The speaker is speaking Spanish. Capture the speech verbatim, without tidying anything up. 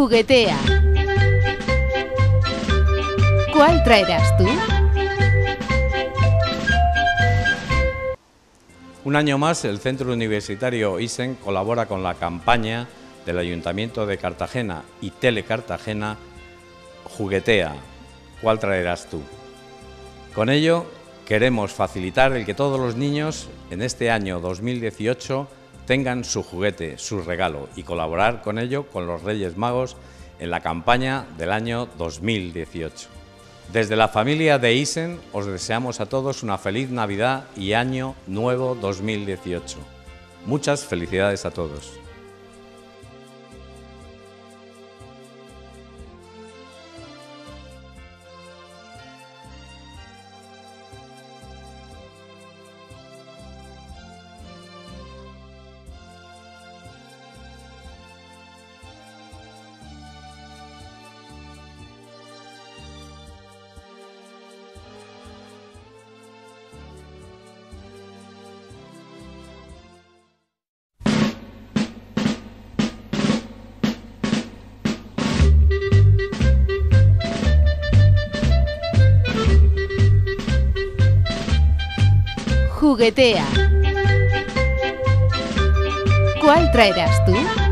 Juguetea. ¿Cuál traerás tú? Un año más, el Centro Universitario Isen colabora con la campaña del Ayuntamiento de Cartagena y Telecartagena Juguetea. ¿Cuál traerás tú? Con ello, queremos facilitar el que todos los niños en este año dos mil dieciocho tengan su juguete, su regalo, y colaborar con ello con los Reyes Magos en la campaña del año dos mil dieciocho. Desde la familia de Isen os deseamos a todos una feliz Navidad y año nuevo dos mil dieciocho. Muchas felicidades a todos. Juguetea. ¿Cuál traerás tú?